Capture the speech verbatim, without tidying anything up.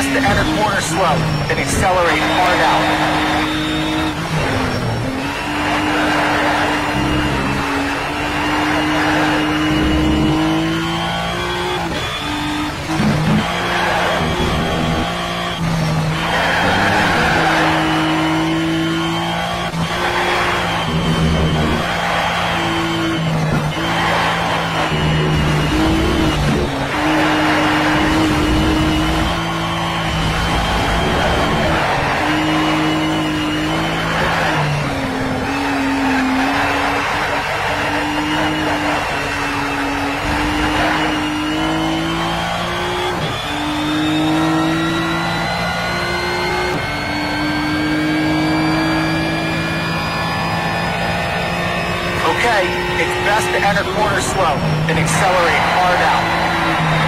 best to enter corner slow, then accelerate hard out. Okay, it's best to enter corner slow, then accelerate hard out.